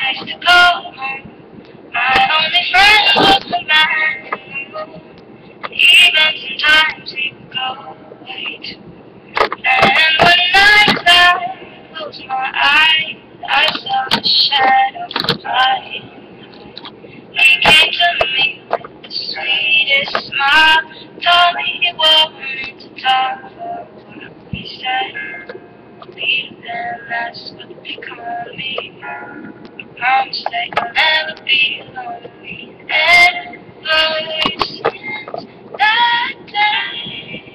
place to go home. My only friend was the man in the moon. Even sometimes he would go away too. And one night I closed my eyes, I saw a shadow flying. He came to me with the sweetest smile, told me he wanted to talk for a while. He said, "Peter Pan, that's what they call me. I promise that you'll never be lonely." Ever since that day,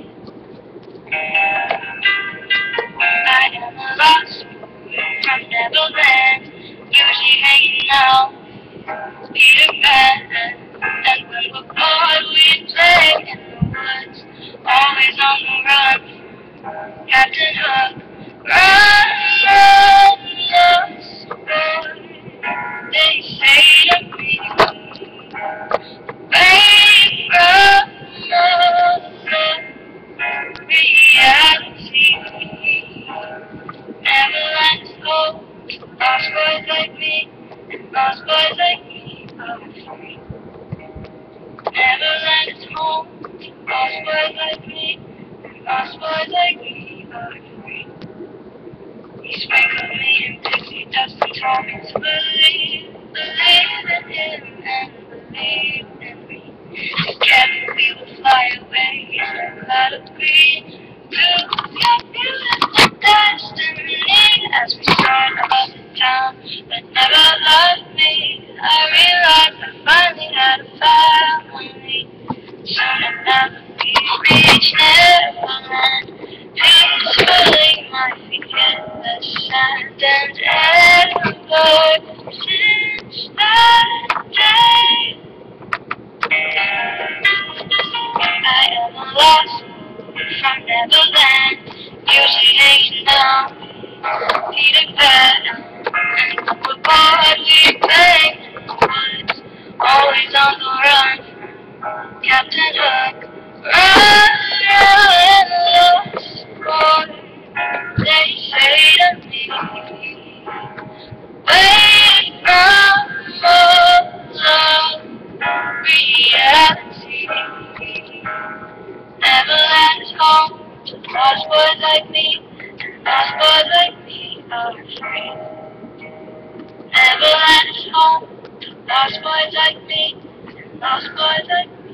I am a lost boy from Neverland, usually hanging out with Peter Pan. And when we're bored, we play in the woods, always on the run, Captain Hook. Run, run, lost boy, they say to me. Away from reality. Neverland is home to lost boys like me, and lost boys like me are free. Neverland is home to lost boys like me, and lost boys like me are free. He sprinkled me in pixie dust and told me to believe in him and believe in me. Together we will fly away in a cloud of green to your beautiful destiny. As we start off in town that never loved me, I realized I finally had a family. Soon enough we reach Neverland, peacefully my feet hit the sand. And ever since that day, I am a lost from Neverland, usually hanging out with Peter Pan. And when we're bored, we play in the woods, always on the run, Captain Hook. Run, run, lost boy, they say to me. Away from reality. Neverland is home to lost boys like me, and lost boys like me are free. Neverland is home to lost boys like me, and lost boys like me.